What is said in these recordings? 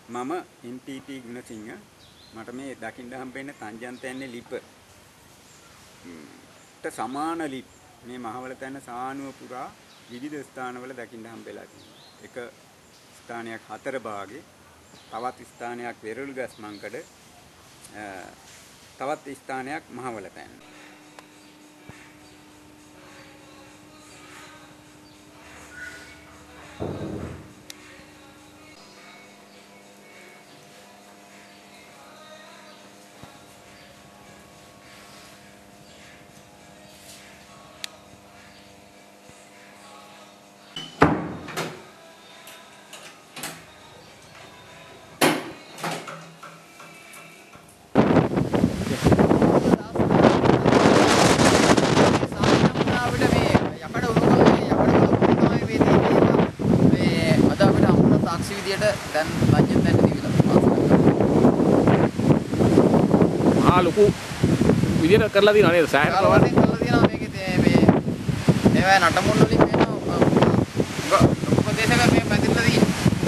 මම MPP ගුණසිංහ මට මේ දකින්න හම්බෙන්නේ තංජන්තයන්නේ ලිප සමාන ලිප් මේ මහවල තැන සානුව පුරා විවිධ ස්ථානවල දකින්න හම්බෙලා තියෙනවා. එක ස්ථානයක් හතර භාගේ, තවත් ස්ථානයක් වෙරළුගස් මංකඩ, තවත් ස්ථානයක් මහවල තැන. Dan lanjut dan ලොකු විදියට කරලා තියෙනවා නේද සෑහෙන ප්‍රමාණයක් කරලා තියෙනවා මේකේ මේ ඒවා නටමුල් වලින් මේනවා උපදේශක මේ පැතිරලා තියෙනවා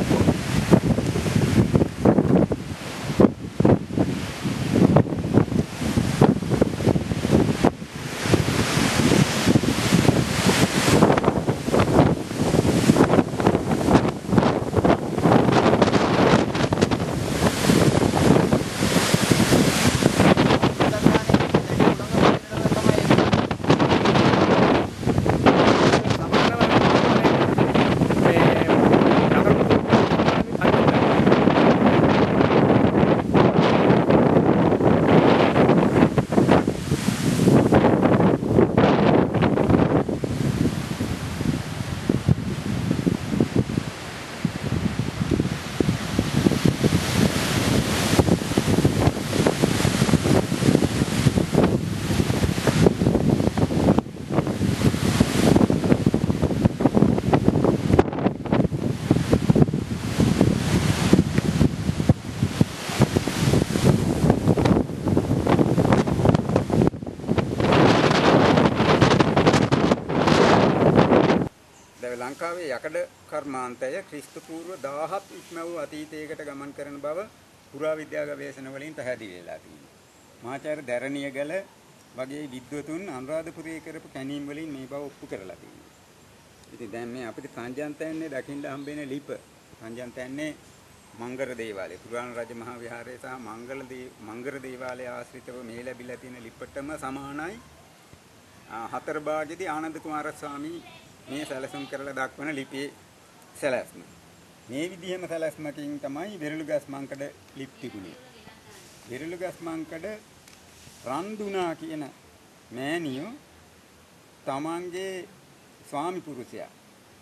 ලංකාවේ යකඩ කර්මාන්තය ක්‍රිස්තු පූර්ව 1000ක් ඉක්ම වූ අතීතයකට ගමන් කරන බව පුරාවිද්‍යා ගවේෂණ වලින් පැහැදිලි වෙලා තියෙනවා. මහාචාර්ය දැරණියගල වගේ විද්වතුන් අනුරාධපුරයේ කරපු කැණීම් වලින් මේ බව ඔප්පු කරලා තියෙනවා. ඉතින් දැන් මේ අපිට තංජන්තයන්නේ දකින්න හම්බෙන ලිප තංජන්තයන්නේ මංගර දේවාලය පුරාණ රජ මහා විහාරය සහ මංගර දේවාලය ආශ්‍රිතව මේ ලැබිලා තියෙන ලිපටම සමානයි. හතර භාගයේදී ආනන්ද කුමාර ස්වාමී මේ සැලසුම් කරලා දක්වන ලිපියේ සැලැස්ම. මේ විදිහම සැලැස්මකින් තමයි වෙරළුගස් මංකඩ ලිප් තිබුණේ. වෙරළුගස් මංකඩ රන්දුනා කියන මෑණියෝ තමන්ගේ ස්වාමි පුරුෂයා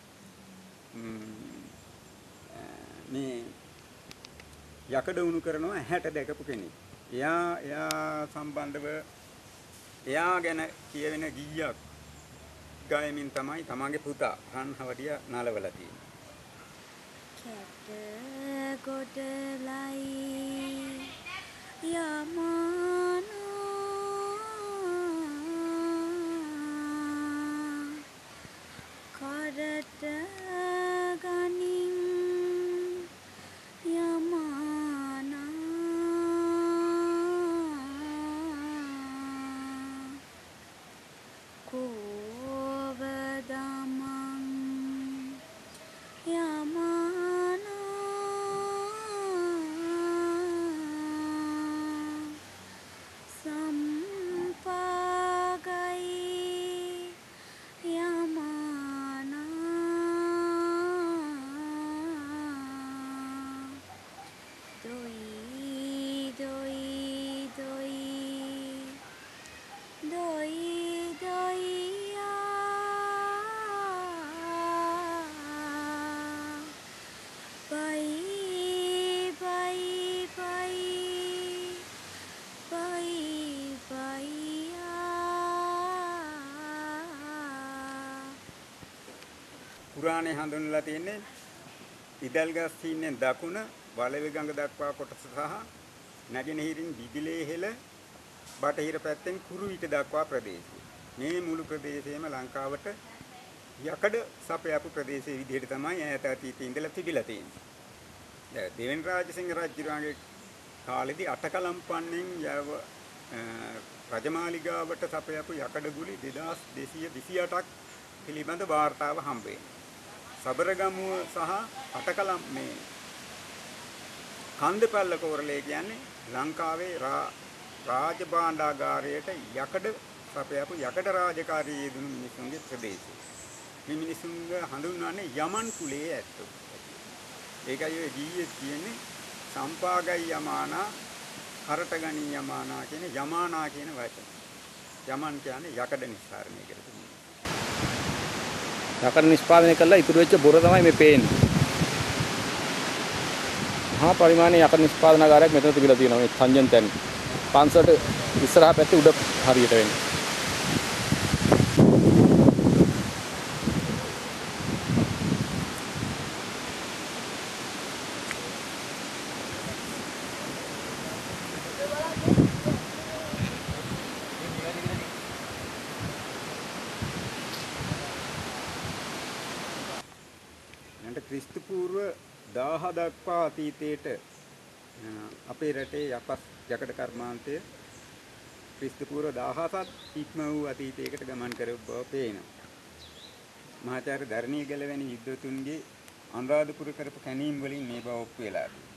මේ යකඩ උණු කරනවා 60 දැකපු කෙනෙක්. එයා සම්බන්ධව එයා ගැන කියවෙන ගීයක් ගායමින් තමයි තමන්ගේ පුතා රන්හවඩිය නලවලා තියෙන්නේ. කැට ගොඩලයි යමානෝ කරට ගනින් යමානා පුරාණේ හඳුන්වලා තියෙන්නේ ඉදල්ගස් හින්නේ දකුණ වලවි ගඟ දක්වා කොටස සහ නැගෙනහිරින් බිබිලේ හෙළ බටහිර පැත්තෙන් කුරුවිට දක්වා ප්‍රදේශය. මේ මුළු ප්‍රදේශයම ලංකාවට යකඩ සපයපු ප්‍රදේශයේ විදිහට තමයි ඈත අතීතයේ ඉඳලා තිබිලා තියෙන්නේ. දෙවෙනි රාජසිංහ රජුගේ කාලෙදී අටකලම් පන්නෙන් යව රජමාලිගාවට සපයපු යකඩ ගුලි 2228ක් පිළිබඳ වාර්තාව හම්බ වෙනවා. සබරගමුව සහ අටකලම් මේ කන්දපැල්ල කෝරළේ කියන්නේ ලංකාවේ රාජභාණ්ඩාගාරයට යකඩ සපයපු යකඩ රාජකාරී යෙදුණු මිනිසුන්ගේ ප්‍රදේශය. මේ මිනිසුන්ගේ හඳුන්වන්නේ යමන් කුලයේ ඇත්තෝ. ඒකයි ඔය ගීයේ කියන්නේ සම්පාගයි යමානා කරටගනි යමානා කියන යමානා කියන වචන. යමන් කියන්නේ යකඩ නිස්සාරණය කරපු මිනිස්සු. යකඩ නිෂ්පාදනය කළා ඉතුරු වෙච්ච බොර තමයි මේ පේන්නේ. මහා පරිමාණයේ යකඩ නිෂ්පාදනාගාරයක් මෙතන තිබිලා තියෙනවා මේ තංජන් තැන්. පන්සලට ඉස්සරහා පැත්තේ උඩ හරියට වෙන්නේ. ක්‍රිස්තු පූර්ව 1000 දක්වා අතීතයට අපේ රටේ යකඩ කර්මාන්තය ක්‍රිස්තු පූර්ව 1000ත් ඉක්ම වූ අතීතයකට ගමන් කරව බව පේනවා. මහාචාර්ය ධර්ණීය ගැලවැනි විද්වතුන්ගේ අනුරාධපුර කරපු කැණීම් වලින් මේ බව ඔප්පු වෙලා තියෙනවා.